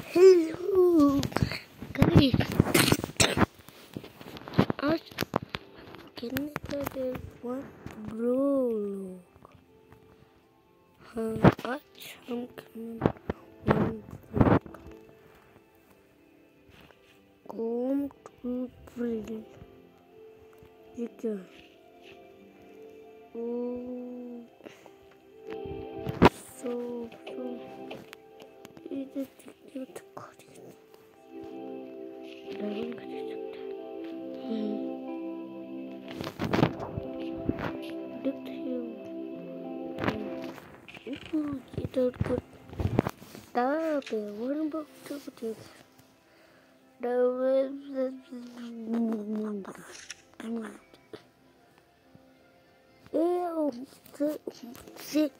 Hello guys, आज खेलने का वन ब्रो लोग। हाँ, आज हम खेलेंगे वन कॉम टू प्रिल। ये क्या है? इधर देखिए तो ड्राइविंग कर सकते हैं। इधर को stop it. What about to do?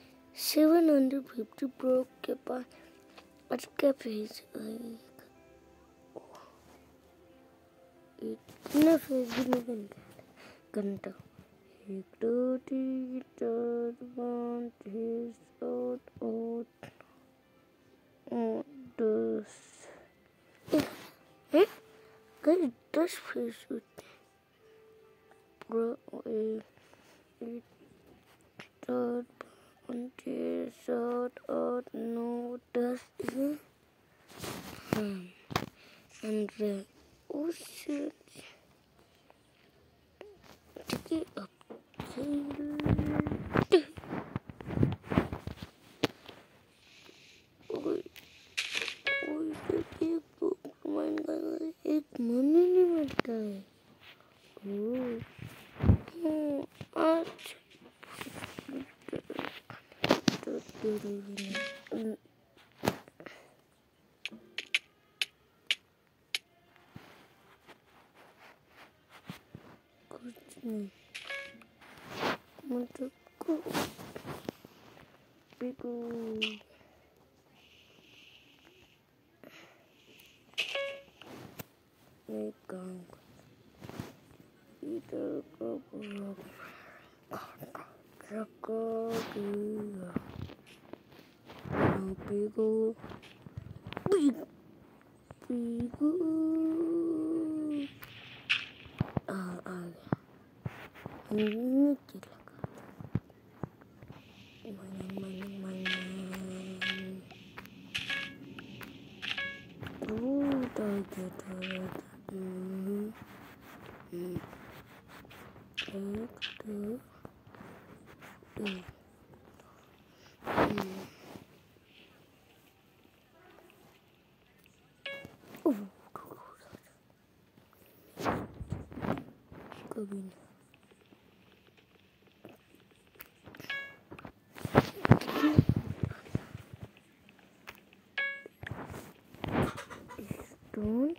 750 Pro के पास आज का फेज इतना फेज भी नहीं घंटा 1 2 3 4 5 6 7 8 10 कहीं 10 फेज होते Pro 8 4 5 6 7 8 9 10 and oh shit, take it up. एक मनी नहीं मिलता है। आज कुछ नहीं मतलब को एक काम इधर को रखो दिया पिगो आ गया नीचे लगा कभी नहीं स्टोन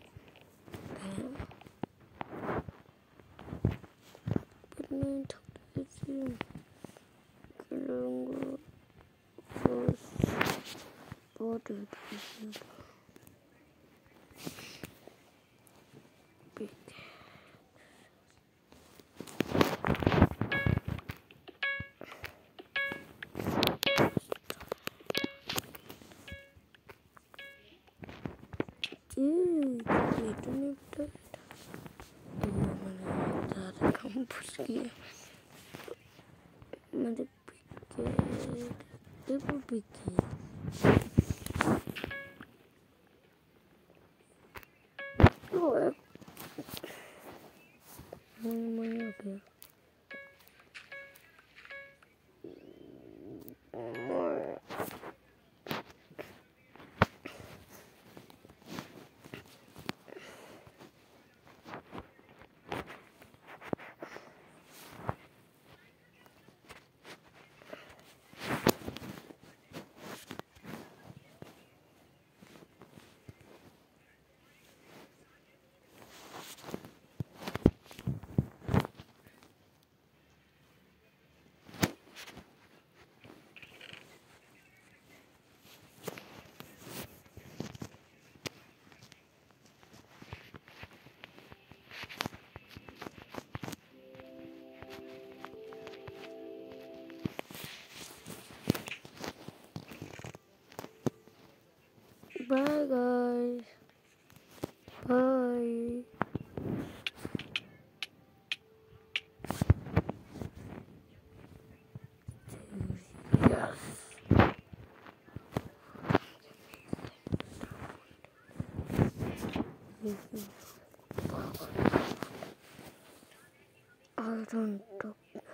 मैं थोड़ी सी करूँगा बहुत Bye guys. Bye. Yes. I don't talk.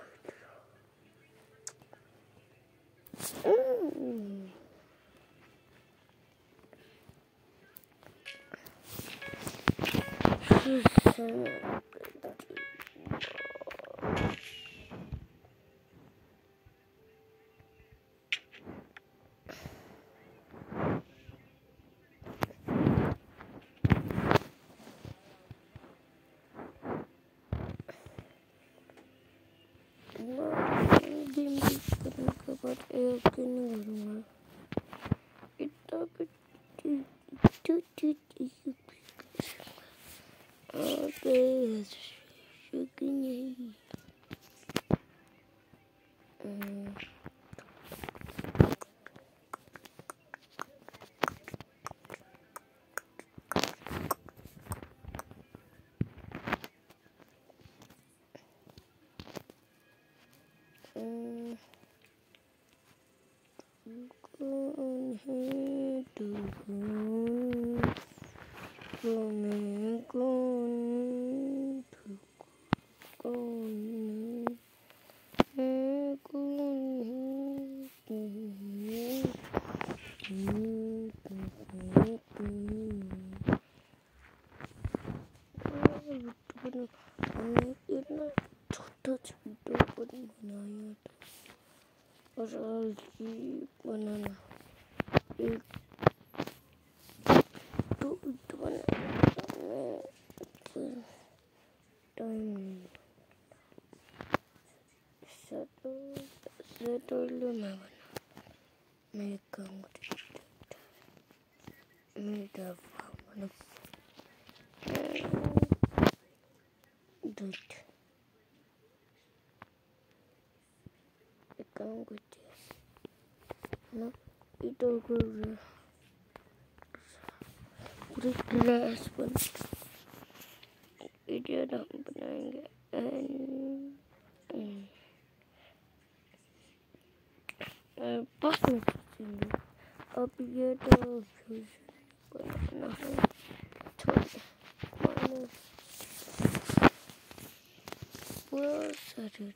बनाना एक तो टाइम सेटल ना बना मैं एक काम मेरा दूध एक काम करते ना इधर पूरी क्लास बन इधर हम बनाएंगे बस में अब ये तो बनाना है बहुत सारे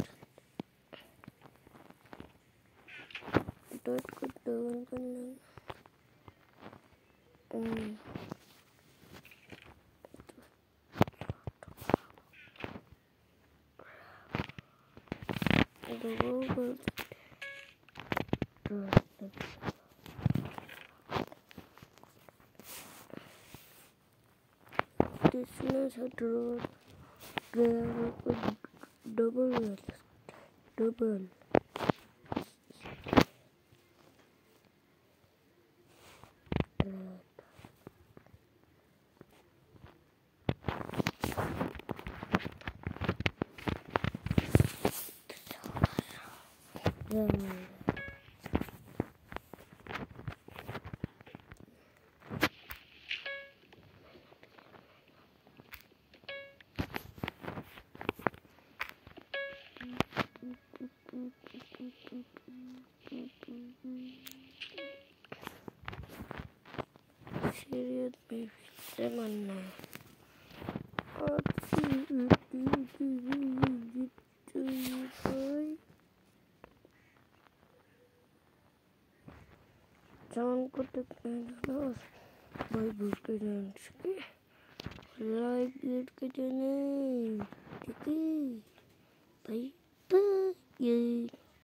डॉट को डबल करना double serious baby semana jangan kutekan terus bye like ke channel bye bye